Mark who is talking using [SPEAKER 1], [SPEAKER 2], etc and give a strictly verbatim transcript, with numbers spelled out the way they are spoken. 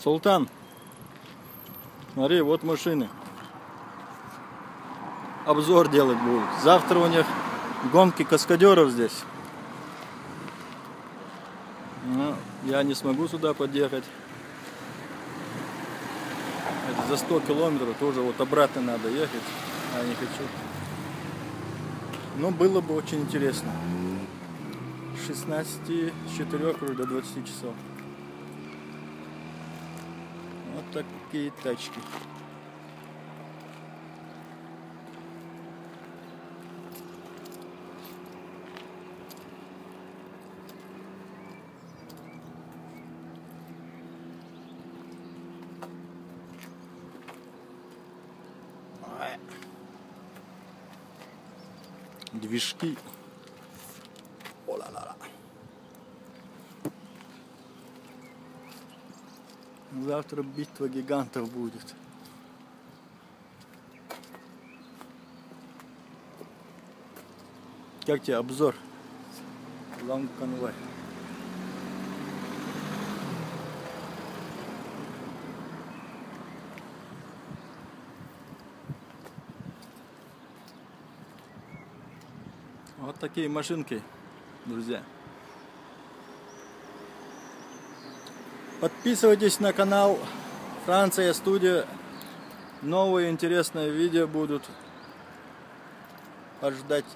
[SPEAKER 1] Султан, смотри, вот машины. Обзор делать будут. Завтра у них гонки каскадеров здесь. Но я не смогу сюда подъехать. Это за сто километров тоже вот обратно надо ехать. А не хочу. Но было бы очень интересно. С шестнадцати с четырёх до двадцати часов. Вот такие тачки. Движки. О-ла-ла-ла. Завтра битва гигантов будет. Как тебе обзор? Long Convoy. Вот такие машинки, друзья. Подписывайтесь на канал Франция Студия. Новые интересные видео будут. Ожидать.